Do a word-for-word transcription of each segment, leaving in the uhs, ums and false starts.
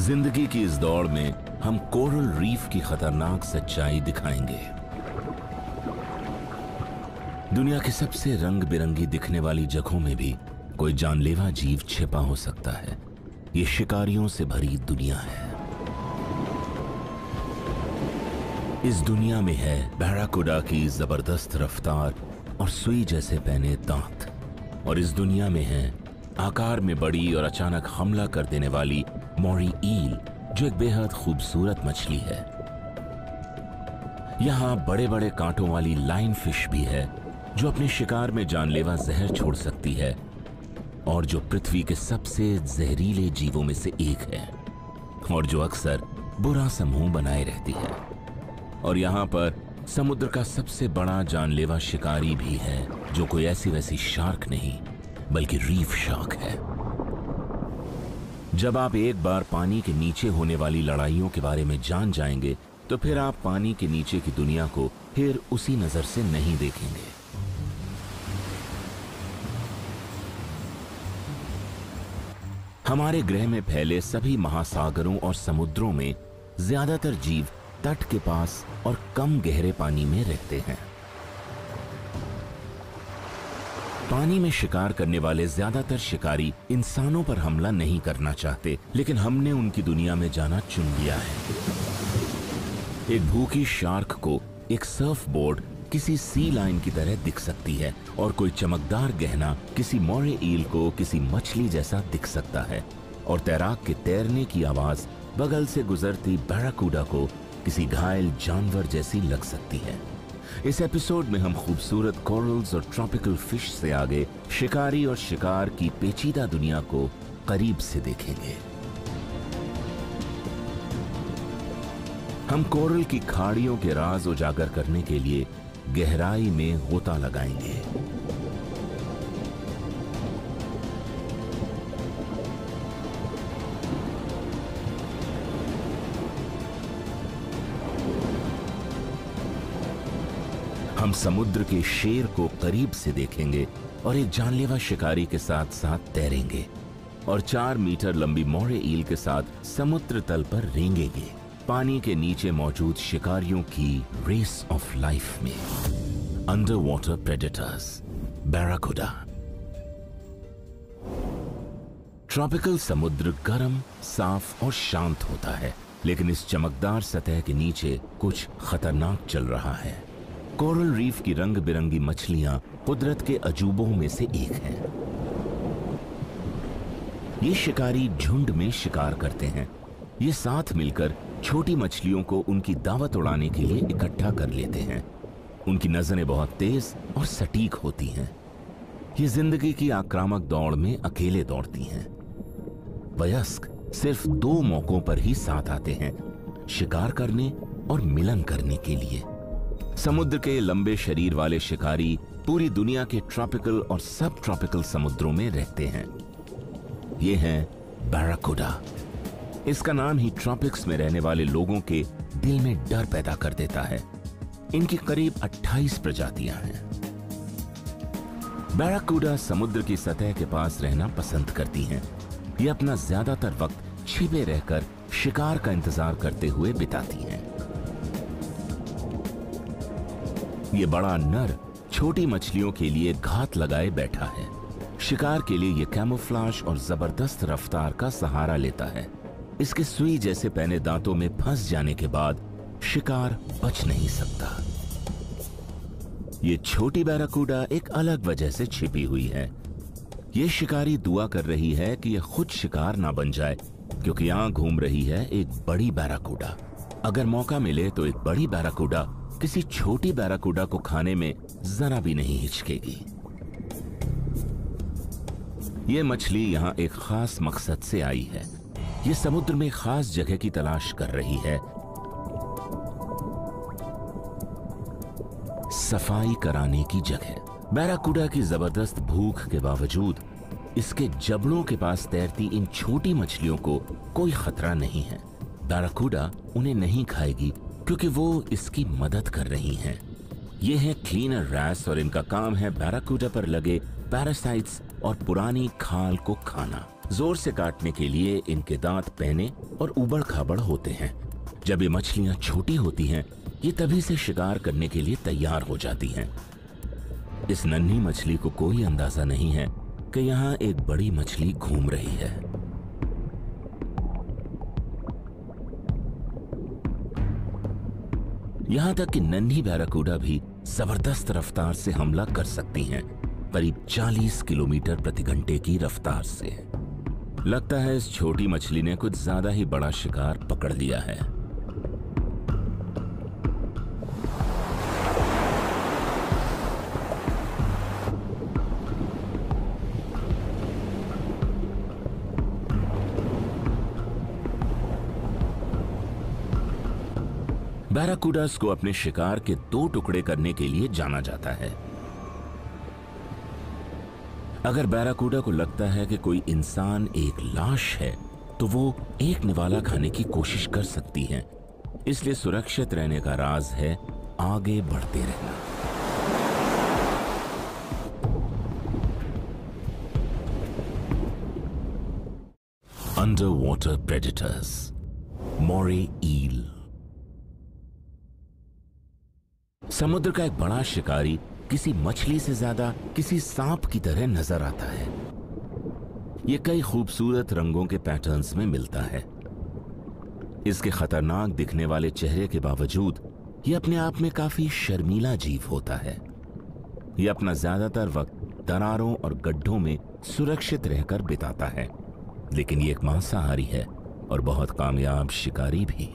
जिंदगी की इस दौड़ में हम कोरल रीफ की खतरनाक सच्चाई दिखाएंगे। दुनिया की सबसे रंग बिरंगी दिखने वाली जगहों में भी कोई जानलेवा जीव छिपा हो सकता है। ये शिकारियों से भरी दुनिया है। इस दुनिया में है बैराकूडा की जबरदस्त रफ्तार और सुई जैसे पहने दांत, और इस दुनिया में है आकार में बड़ी और अचानक हमला कर देने वाली मोरी ईल, जो एक बेहद खूबसूरत मछली है। यहां बड़े बड़े कांटों वाली लाइन फिश भी है, जो अपने शिकार में जानलेवा जहर छोड़ सकती है और जो पृथ्वी के सबसे जहरीले जीवों में से एक है, और जो अक्सर बुरा समूह बनाए रहती है। और यहां पर समुद्र का सबसे बड़ा जानलेवा शिकारी भी है, जो कोई ऐसी वैसी शार्क नहीं बल्कि रीफ शार्क है। जब आप एक बार पानी के नीचे होने वाली लड़ाइयों के बारे में जान जाएंगे तो फिर आप पानी के नीचे की दुनिया को फिर उसी नजर से नहीं देखेंगे। हमारे ग्रह में फैले सभी महासागरों और समुद्रों में ज्यादातर जीव तट के पास और कम गहरे पानी में रहते हैं। पानी में शिकार करने वाले ज्यादातर शिकारी इंसानों पर हमला नहीं करना चाहते, लेकिन हमने उनकी दुनिया में जाना चुन लिया है। एक भूखी शार्क को एक सर्फ बोर्ड किसी सी लाइन की तरह दिख सकती है, और कोई चमकदार गहना किसी मोरे ईल को किसी मछली जैसा दिख सकता है, और तैराक के तैरने की आवाज बगल से गुजरती बैराकूडा को किसी घायल जानवर जैसी लग सकती है। इस एपिसोड में हम खूबसूरत कोरल्स और ट्रॉपिकल फिश से आगे शिकारी और शिकार की पेचीदा दुनिया को करीब से देखेंगे। हम कोरल की खाड़ियों के राज उजागर करने के लिए गहराई में गोता लगाएंगे। हम समुद्र के शेर को करीब से देखेंगे और एक जानलेवा शिकारी के साथ साथ तैरेंगे, और चार मीटर लंबी मोरे ईल के साथ समुद्र तल पर रेंगेंगे, पानी के नीचे मौजूद शिकारियों की रेस ऑफ लाइफ में। Underwater predators, barracuda. Tropical समुद्र गर्म, साफ और शांत होता है, लेकिन इस चमकदार सतह के नीचे कुछ खतरनाक चल रहा है। कोरल रीफ की रंग बिरंगी मछलियां कुदरत के अजूबों में से एक हैं। ये शिकारी झुंड में शिकार करते हैं। ये साथ मिलकर छोटी मछलियों को उनकी दावत उड़ाने के लिए इकट्ठा कर लेते हैं। उनकी नजरें बहुत तेज और सटीक होती हैं। ये जिंदगी की आक्रामक दौड़ में अकेले दौड़ती हैं। वयस्क सिर्फ दो मौकों पर ही साथ आते हैं, शिकार करने और मिलन करने के लिए। समुद्र के लंबे शरीर वाले शिकारी पूरी दुनिया के ट्रॉपिकल और सब ट्रॉपिकल समुद्रों में रहते हैं। ये हैं बैराकूडा। इसका नाम ही ट्रॉपिक्स में रहने वाले लोगों के दिल में डर पैदा कर देता है। इनकी करीब अट्ठाईस प्रजातियां हैं। बैराकूडा समुद्र की सतह के पास रहना पसंद करती हैं। ये अपना ज्यादातर वक्त छिपे रहकर शिकार का इंतजार करते हुए बिताती हैं। ये बड़ा नर छोटी मछलियों के लिए घात लगाए बैठा है। शिकार के लिए ये कैमोफ्लाज और जबरदस्त रफ्तार का सहारा लेता है। इसके सुई जैसे पहने दांतों में फंस जाने के बाद शिकार बच नहीं सकता। ये छोटी बैराकूडा एक अलग वजह से छिपी हुई है। ये शिकारी दुआ कर रही है कि ये खुद शिकार ना बन जाए, क्योंकि यहां घूम रही है एक बड़ी बैराकूडा। अगर मौका मिले तो एक बड़ी बैराकूडा किसी छोटी बैराकूडा को खाने में जरा भी नहीं हिचकेगी। ये मछली यहां एक खास मकसद से आई है। ये समुद्र में खास जगह की तलाश कर रही है। सफाई कराने की जगह। बैराकूडा की जबरदस्त भूख के बावजूद इसके जबड़ों के पास तैरती इन छोटी मछलियों को कोई खतरा नहीं है। बैराकूडा उन्हें नहीं खाएगी, क्योंकि वो इसकी मदद कर रही हैं। ये है क्लीनर रैट्स, और इनका काम है बैराकूडा पर लगे पैरासाइट्स और पुरानी खाल को खाना। जोर से काटने के लिए इनके दांत पैने और उबड़ खाबड़ होते हैं। जब ये मछलियां छोटी होती हैं, ये तभी से शिकार करने के लिए तैयार हो जाती हैं। इस नन्ही मछली को कोई अंदाजा नहीं है कि यहां एक बड़ी मछली घूम रही है। यहां तक कि नन्ही बैराकूडा भी जबरदस्त रफ्तार से हमला कर सकती हैं, करीब चालीस किलोमीटर प्रति घंटे की रफ्तार से। लगता है इस छोटी मछली ने कुछ ज्यादा ही बड़ा शिकार पकड़ लिया है। बैराकूडास को अपने शिकार के दो टुकड़े करने के लिए जाना जाता है। अगर बैराकूडा को लगता है कि कोई इंसान एक लाश है, तो वो एक निवाला खाने की कोशिश कर सकती है। इसलिए सुरक्षित रहने का राज है आगे बढ़ते रहना। Underwater predators, moray eel. समुद्र का एक बड़ा शिकारी किसी मछली से ज्यादा किसी सांप की तरह नजर आता है। यह कई खूबसूरत रंगों के पैटर्न्स में मिलता है। इसके खतरनाक दिखने वाले चेहरे के बावजूद यह अपने आप में काफी शर्मीला जीव होता है। यह अपना ज्यादातर वक्त दरारों और गड्ढों में सुरक्षित रहकर बिताता है, लेकिन यह एक मांसाहारी है और बहुत कामयाब शिकारी भी।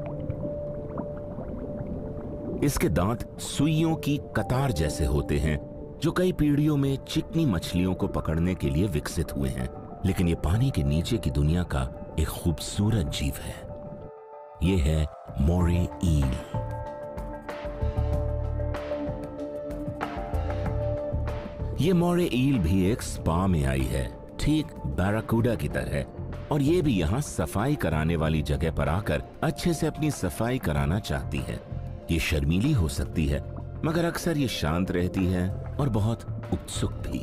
इसके दांत सुइयों की कतार जैसे होते हैं, जो कई पीढ़ियों में चिकनी मछलियों को पकड़ने के लिए विकसित हुए हैं। लेकिन ये पानी के नीचे की दुनिया का एक खूबसूरत जीव है। ये है मोरे ईल। ये मोरे ईल भी एक स्पा में आई है, ठीक बैराकूडा की तरह, और ये भी यहाँ सफाई कराने वाली जगह पर आकर अच्छे से अपनी सफाई कराना चाहती है। ये शर्मीली हो सकती है, मगर अक्सर ये शांत रहती है और बहुत उत्सुक भी।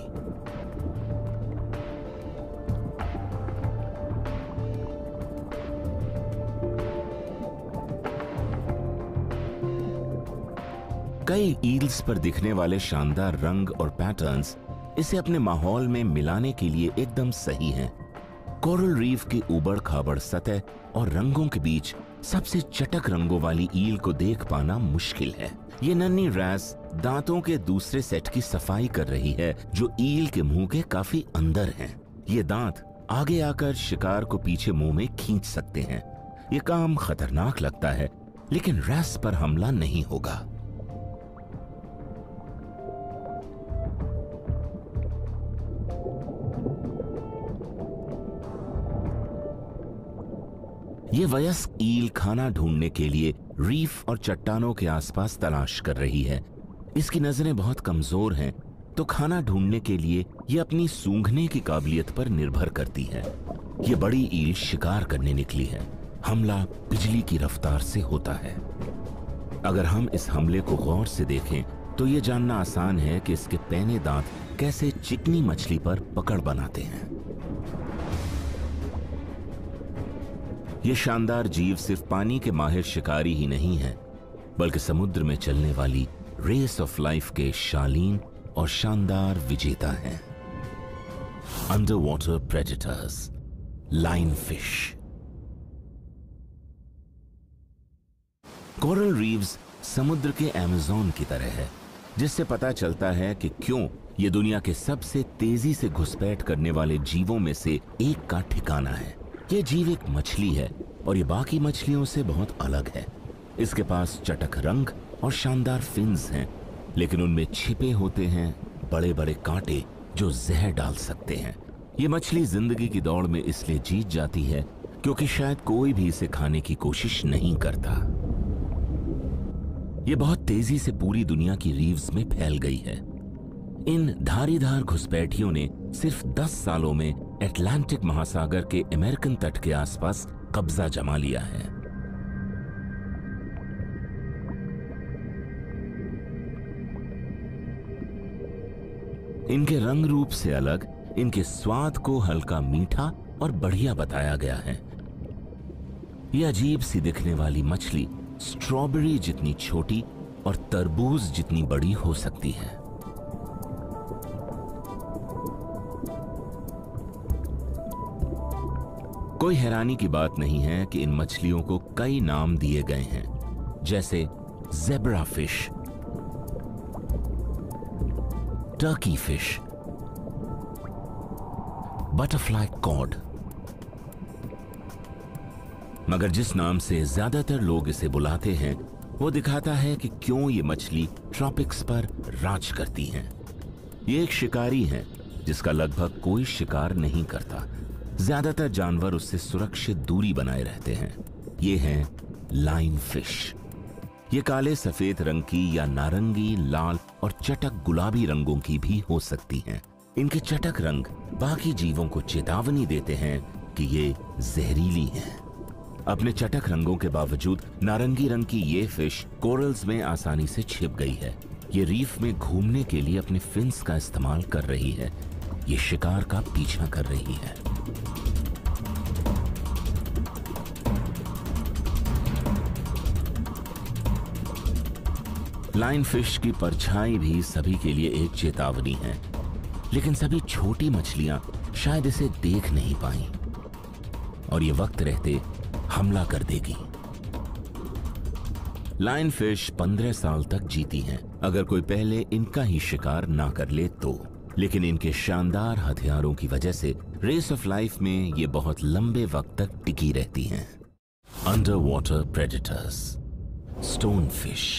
कई ईल्स पर दिखने वाले शानदार रंग और पैटर्न्स इसे अपने माहौल में मिलाने के लिए एकदम सही हैं। कोरल रीफ की उबड़ खाबड़ सतह और रंगों के बीच सबसे चटक रंगों वाली ईल को देख पाना मुश्किल है। ये नन्ही रैस दांतों के दूसरे सेट की सफाई कर रही है, जो ईल के मुंह के काफी अंदर हैं। ये दांत आगे आकर शिकार को पीछे मुंह में खींच सकते हैं। ये काम खतरनाक लगता है, लेकिन रैस पर हमला नहीं होगा। ये वयस्क ईल खाना ढूंढने के लिए रीफ और चट्टानों के आसपास तलाश कर रही है। इसकी नजरें बहुत कमजोर हैं, तो खाना ढूंढने के लिए ये अपनी सूंघने की काबिलियत पर निर्भर करती है। ये बड़ी ईल शिकार करने निकली है। हमला बिजली की रफ्तार से होता है। अगर हम इस हमले को गौर से देखें, तो ये जानना आसान है कि इसके पैने दांत कैसे चिकनी मछली पर पकड़ बनाते हैं। ये शानदार जीव सिर्फ पानी के माहिर शिकारी ही नहीं है, बल्कि समुद्र में चलने वाली रेस ऑफ लाइफ के शालीन और शानदार विजेता हैं। Underwater predators, lion fish. Coral reefs समुद्र के अमेज़न की तरह है, जिससे पता चलता है कि क्यों ये दुनिया के सबसे तेजी से घुसपैठ करने वाले जीवों में से एक का ठिकाना है। ये जीव एक मछली है और ये बाकी मछलियों से बहुत अलग है। इसके पास चटक रंग और शानदार फिन्स हैं, लेकिन उनमें छिपे होते हैं बड़े बड़े कांटे जो जहर डाल सकते हैं। ये मछली जिंदगी की दौड़ में इसलिए जीत जाती है क्योंकि शायद कोई भी इसे खाने की कोशिश नहीं करता। ये बहुत तेजी से पूरी दुनिया की रीव्स में फैल गई है। इन धारीदार घुसपैठियों ने सिर्फ दस सालों में अटलांटिक महासागर के अमेरिकन तट के आसपास कब्जा जमा लिया है। इनके रंग रूप से अलग इनके स्वाद को हल्का मीठा और बढ़िया बताया गया है। यह अजीब सी दिखने वाली मछली स्ट्रॉबेरी जितनी छोटी और तरबूज जितनी बड़ी हो सकती है। कोई हैरानी की बात नहीं है कि इन मछलियों को कई नाम दिए गए हैं, जैसे zebra fish, turkey fish, butterfly cod. मगर जिस नाम से ज्यादातर लोग इसे बुलाते हैं वो दिखाता है कि क्यों ये मछली ट्रॉपिक्स पर राज करती हैं। ये एक शिकारी है जिसका लगभग कोई शिकार नहीं करता। ज्यादातर जानवर उससे सुरक्षित दूरी बनाए रहते हैं। ये हैं लाइन फिश। ये काले सफेद रंग की या नारंगी, लाल और चटक गुलाबी रंगों की भी हो सकती हैं। इनके चटक रंग बाकी जीवों को चेतावनी देते हैं कि ये जहरीली हैं। अपने चटक रंगों के बावजूद नारंगी रंग की ये फिश कोरल्स में आसानी से छिप गई है। ये रीफ में घूमने के लिए अपने फिन्स का इस्तेमाल कर रही है। ये शिकार का पीछा कर रही है। लाइन फिश की परछाई भी सभी के लिए एक चेतावनी है, लेकिन सभी छोटी मछलियां शायद इसे देख नहीं पाई और ये वक्त रहते हमला कर देगी। लाइन फिश पंद्रह साल तक जीती हैं, अगर कोई पहले इनका ही शिकार ना कर ले तो। लेकिन इनके शानदार हथियारों की वजह से रेस ऑफ लाइफ में ये बहुत लंबे वक्त तक टिकी रहती हैं। Underwater predators, stone fish.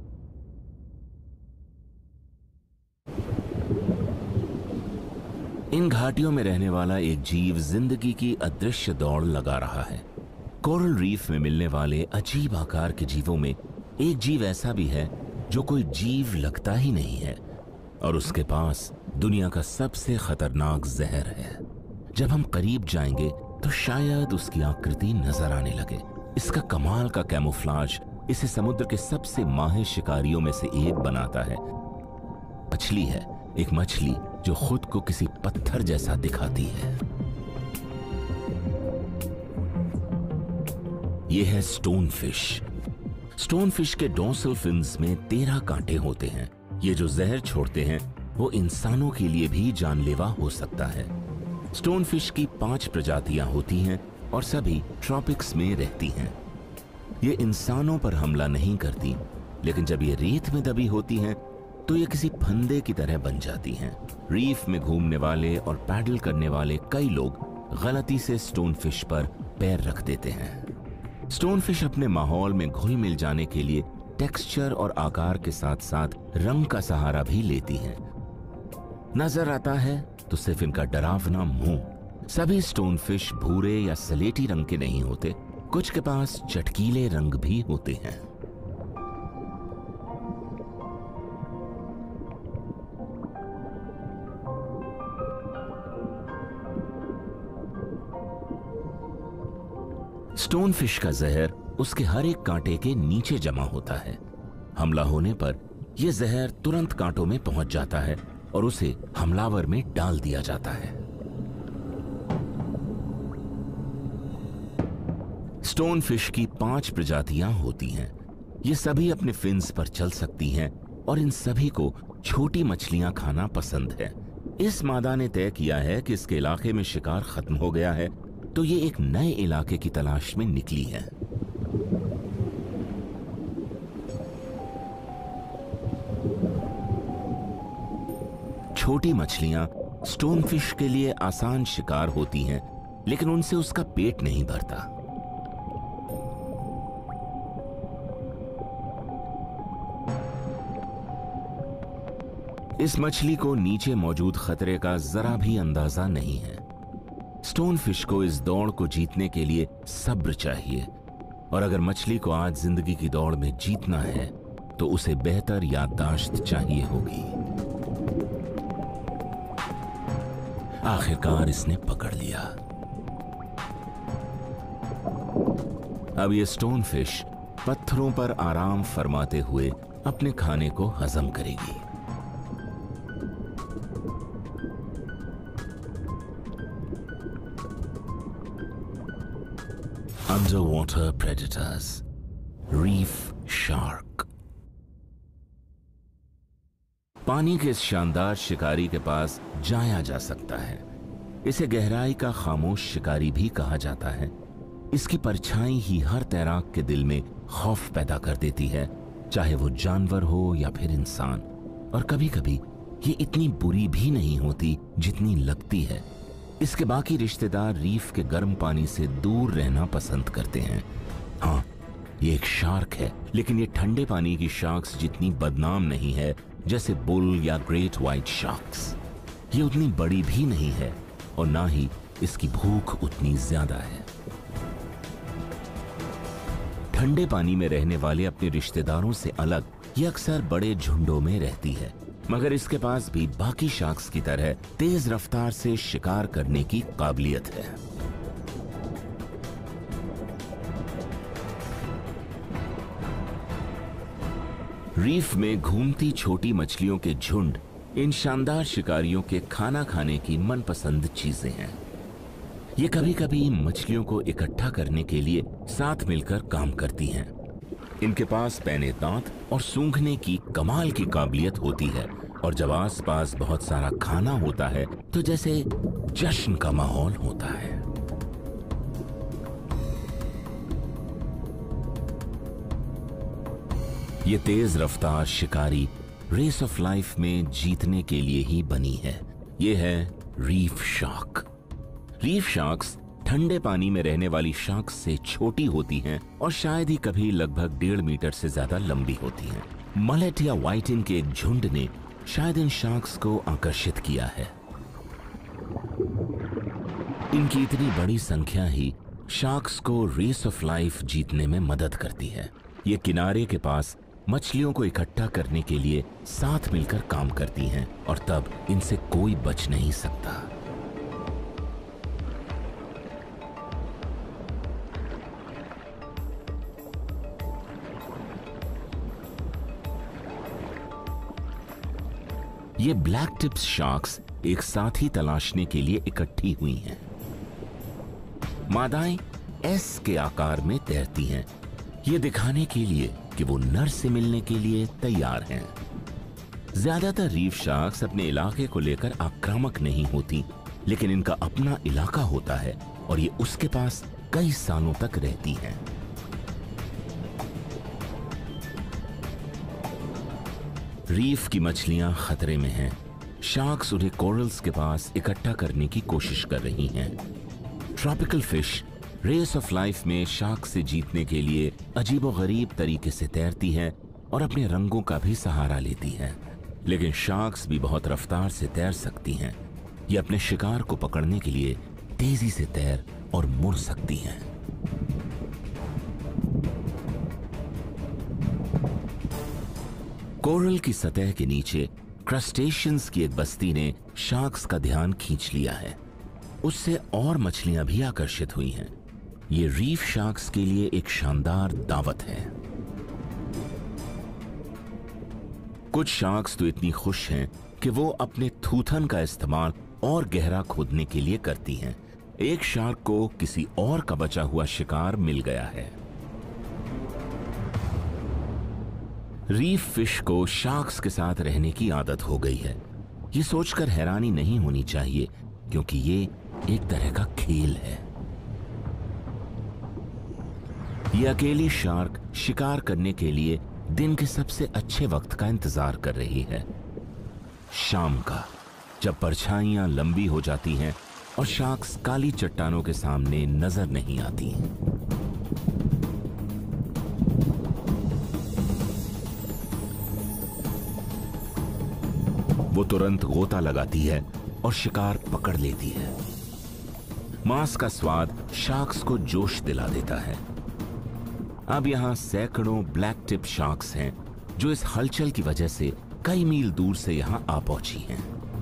इन घाटियों में रहने वाला एक जीव जिंदगी की अदृश्य दौड़ लगा रहा है। कोरल रीफ में मिलने वाले अजीब आकार के जीवों में एक जीव ऐसा भी है जो कोई जीव लगता ही नहीं है और उसके पास दुनिया का सबसे खतरनाक जहर है। जब हम करीब जाएंगे तो शायद उसकी आकृति नजर आने लगे। इसका कमाल का कैमोफ्लाज इसे समुद्र के सबसे माहिर शिकारियों में से एक बनाता है। मछली है, एक मछली जो खुद को किसी पत्थर जैसा दिखाती है। यह है स्टोन फिश। स्टोन फिश के डोर्सल फिन्स में तेरह कांटे होते हैं। ये जो जहर छोड़ते हैं वो इंसानों के लिए भी जानलेवा हो सकता है। स्टोन फिश की पांच प्रजातियां होती हैं और सभी ट्रॉपिक्स में रहती हैं। ये इंसानों पर हमला नहीं करती, लेकिन जब ये रेत में दबी होती हैं तो ये किसी फंदे की तरह बन जाती हैं। रीफ में घूमने वाले और पैडल करने वाले कई लोग गलती से स्टोन फिश पर पैर रख देते हैं। स्टोन फिश अपने माहौल में घुल मिल जाने के लिए टेक्सचर और आकार के साथ साथ रंग का सहारा भी लेती हैं। नजर आता है तो सिर्फ इनका डरावना मुंह। सभी स्टोन फिश भूरे या सलेटी रंग के नहीं होते, कुछ के पास चटकीले रंग भी होते हैं। स्टोन फिश का जहर उसके हर एक कांटे के नीचे जमा होता है। हमला होने पर यह जहर तुरंत कांटों में पहुंच जाता है और उसे हमलावर में डाल दिया जाता है। स्टोन फिश की पांच प्रजातियां होती हैं। ये सभी अपने फिन्स पर चल सकती हैं और इन सभी को छोटी मछलियां खाना पसंद है। इस मादा ने तय किया है कि इसके इलाके में शिकार खत्म हो गया है, तो ये एक नए इलाके की तलाश में निकली है। छोटी मछलियां स्टोन फिश के लिए आसान शिकार होती हैं, लेकिन उनसे उसका पेट नहीं भरता। इस मछली को नीचे मौजूद खतरे का जरा भी अंदाजा नहीं है। स्टोन फिश को इस दौड़ को जीतने के लिए सब्र चाहिए, और अगर मछली को आज जिंदगी की दौड़ में जीतना है तो उसे बेहतर याददाश्त चाहिए होगी। आखिरकार इसने पकड़ लिया। अब ये स्टोन फिश पत्थरों पर आराम फरमाते हुए अपने खाने को हजम करेगी। Underwater predators, reef shark। पानी के इस शानदार शिकारी के पास जाया जा सकता है। इसे गहराई का खामोश शिकारी भी कहा जाता है। इसकी परछाई ही हर तैराक के दिल में खौफ पैदा कर देती है, चाहे वो जानवर हो या फिर इंसान। और कभी कभी ये इतनी बुरी भी नहीं होती जितनी लगती है। इसके बाकी रिश्तेदार रीफ के गर्म पानी से दूर रहना पसंद करते हैं। हाँ, ये एक शार्क है, लेकिन ये ठंडे पानी की शार्क्स जितनी बदनाम नहीं है जैसे बुल या ग्रेट व्हाइट शार्क्स। ये उतनी बड़ी भी नहीं है और ना ही इसकी भूख उतनी ज्यादा है। ठंडे पानी में रहने वाले अपने रिश्तेदारों से अलग ये अक्सर बड़े झुंडों में रहती है, मगर इसके पास भी बाकी शार्क्स की तरह तेज रफ्तार से शिकार करने की काबिलियत है। रीफ में घूमती छोटी मछलियों के झुंड इन शानदार शिकारियों के खाना खाने की मनपसंद चीजें हैं। ये कभी कभी मछलियों को इकट्ठा करने के लिए साथ मिलकर काम करती हैं। इनके पास पैने दांत और सूंघने की कमाल की काबिलियत होती है, और जब आसपास बहुत सारा खाना होता है तो जैसे जश्न का माहौल होता है। ये तेज रफ्तार शिकारी रेस ऑफ लाइफ में जीतने के लिए ही बनी है। ये है रीफ शार्क। रीफ शार्क्स ठंडे पानी में रहने वाली शार्क्स से छोटी होती हैं और शायद ही कभी लगभग डेढ़ मीटर से ज्यादा लंबी होती हैं। मलेट या व्हाइटिन के एक झुंड ने शायद इन शार्क्स को आकर्षित किया है। इनकी इतनी बड़ी संख्या ही शार्क्स को रेस ऑफ लाइफ जीतने में मदद करती है। ये किनारे के पास मछलियों को इकट्ठा करने के लिए साथ मिलकर काम करती हैं और तब इनसे कोई बच नहीं सकता। ये ब्लैक टिप्स शार्क्स एक साथी तलाशने के लिए इकट्ठी हुई हैं। मादाएं एस के आकार में तैरती हैं, ये दिखाने के लिए कि वो नर से मिलने के लिए तैयार हैं। ज्यादातर रीफ शार्क्स अपने इलाके को लेकर आक्रामक नहीं होती, लेकिन इनका अपना इलाका होता है और ये उसके पास कई सालों तक रहती हैं। रीफ की मछलियां खतरे में हैं। शार्क्स उन्हें कोरल्स के पास इकट्ठा करने की कोशिश कर रही हैं। Tropical fish race of life में शार्क से जीतने के लिए अजीबोगरीब तरीके से तैरती है और अपने रंगों का भी सहारा लेती है। लेकिन शार्क्स भी बहुत रफ्तार से तैर सकती हैं। ये अपने शिकार को पकड़ने के लिए तेजी से तैर और मुड़ सकती हैं। कोरल की सतह के नीचे क्रस्टेशियंस की एक बस्ती ने शार्क्स का ध्यान खींच लिया है। उससे और मछलियां भी आकर्षित हुई हैं। ये रीफ शार्क्स के लिए एक शानदार दावत है। कुछ शार्क्स तो इतनी खुश हैं कि वो अपने थूथन का इस्तेमाल और गहरा खोदने के लिए करती हैं। एक शार्क को किसी और का बचा हुआ शिकार मिल गया है। रीफ फिश को शार्क्स के साथ रहने की आदत हो गई है। ये सोचकर हैरानी नहीं होनी चाहिए, क्योंकि ये एक तरह का खेल है। ये अकेली शार्क शिकार करने के लिए दिन के सबसे अच्छे वक्त का इंतजार कर रही है। शाम का, जब परछाइयां लंबी हो जाती हैं और शार्क्स काली चट्टानों के सामने नजर नहीं आती। वो तुरंत गोता लगाती है और शिकार पकड़ लेती है। मांस का स्वाद शार्क्स को जोश दिला देता है। अब यहां सैकड़ों ब्लैक टिप शार्क्स हैं जो इस हलचल की वजह से कई मील दूर से यहां आ पहुंची हैं।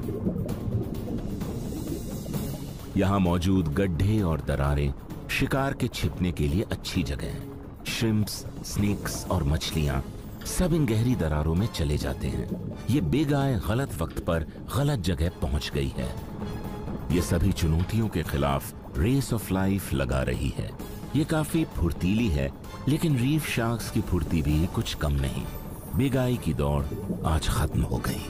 यहां मौजूद गड्ढे और दरारें शिकार के छिपने के लिए अच्छी जगह हैं। श्रिम्प्स, स्नेक्स और मछलियां सब इन गहरी दरारों में चले जाते हैं। ये बिग आई गलत वक्त पर गलत जगह पहुंच गई है। ये सभी चुनौतियों के खिलाफ रेस ऑफ लाइफ लगा रही है। ये काफी फुर्तीली है, लेकिन रीफ शार्क्स की फुर्ती भी कुछ कम नहीं। बिग आई की दौड़ आज खत्म हो गई।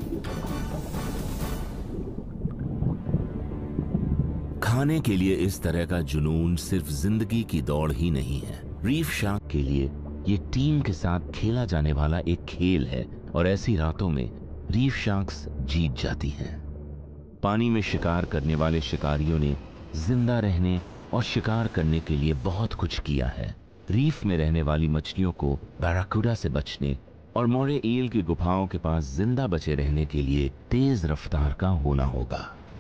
खाने के लिए इस तरह का जुनून सिर्फ जिंदगी की दौड़ ही नहीं है, रीफ शार्क के लिए ये टीम के साथ खेला जाने वाला एक खेल है, और ऐसी रातों में रीफ शार्क्स जीत जाती हैं। पानी में शिकार करने वाले शिकारियों ने जिंदा रहने और शिकार करने के लिए बहुत कुछ किया है। रीफ में रहने वाली मछलियों को बैराकुडा से बचने और मोरे ईल की गुफाओं के पास जिंदा बचे रहने के लिए तेज रफ्तार का होना होगा।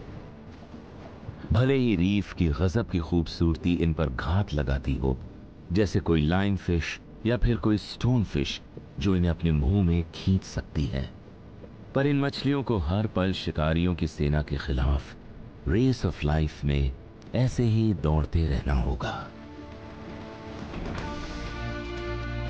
भले ही रीफ की गजब की खूबसूरती इन पर घात लगाती हो, जैसे कोई लाइन फिश या फिर कोई स्टोन फिश जो इन्हें अपने मुंह में खींच सकती है, पर इन मछलियों को हर पल शिकारियों की सेना के खिलाफ रेस ऑफ लाइफ में ऐसे ही दौड़ते रहना होगा।